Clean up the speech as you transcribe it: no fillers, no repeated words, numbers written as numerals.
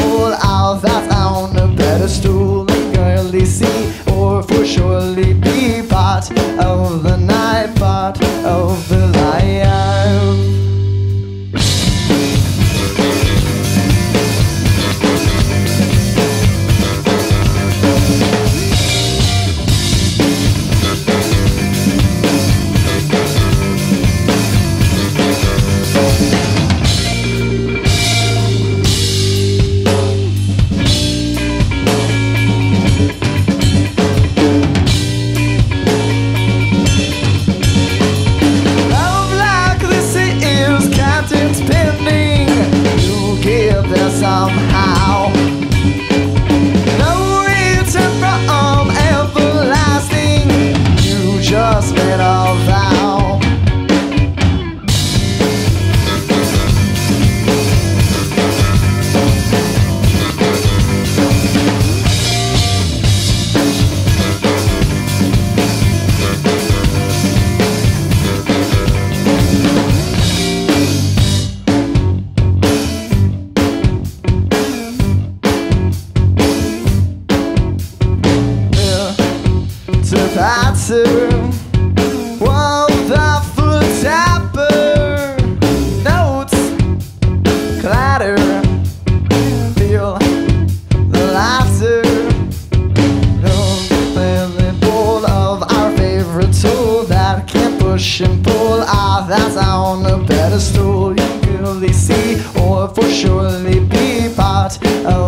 pull out that on a pedestal and girly see, or for surely be part of the night, part of the life. Somehow, no return from everlasting. You just made a vow. Patter, whoa, the foot tapper, notes clatter, feel the laughter. Don't play the ball of our favorite tool that can push and pull out. That's on a pedestal. You can really see, or for surely be part of